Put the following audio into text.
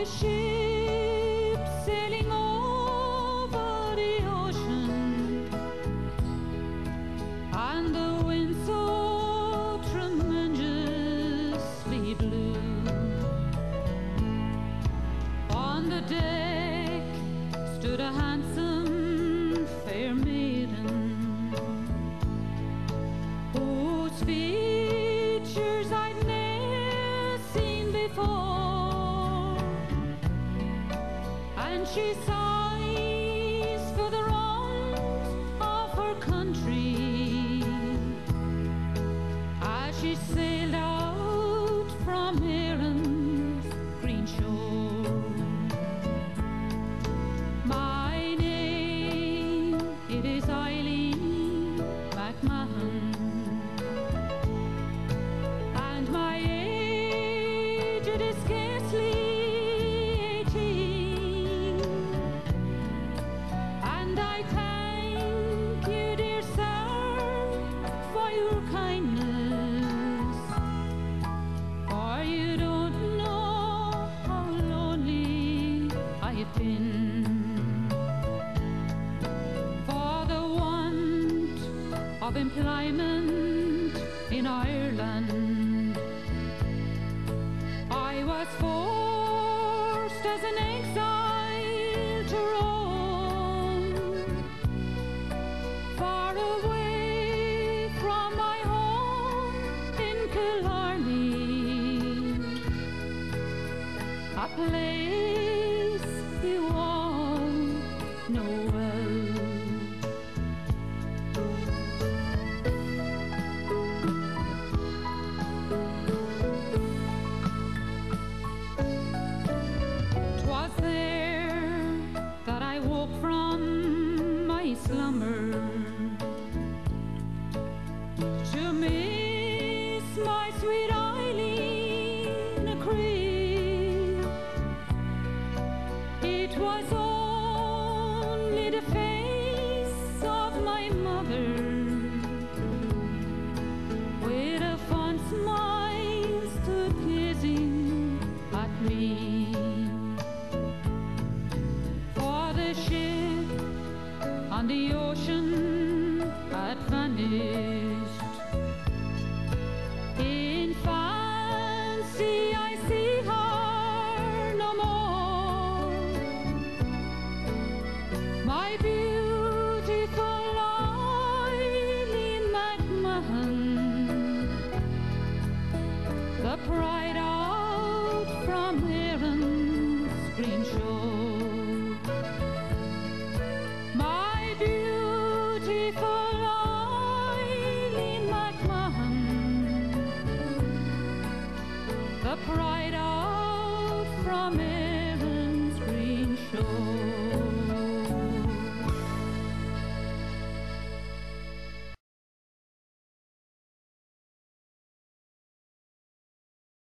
ship sailing over the ocean, and the wind so tremendously blew. On the deck stood a handsome fair maiden, whose features I'd ne'er seen before, and she sighs for the wrongs of her country as she sailed out from Erin's green shore. My name, it is Eileen McMahon, and my age, it is scarcely 18. And I thank you, dear sir, for your kindness, for you don't know how lonely I've been. For the want of employment in Ireland, I was forced as an exile to roam far away from my home in Killarney, a place you all know well. 'Twas there that I woke from my slumber to miss my sweet Eileen a crib. It was only the face of my mother, with a fond smile stood gazing at me. For the ship on the ocean had vanished. In fancy I see her no more, my beautiful Eileen McMahon, the pride out from Erin's green shore. My beautiful Eileen McMahon, the pride out from Erin's green shore.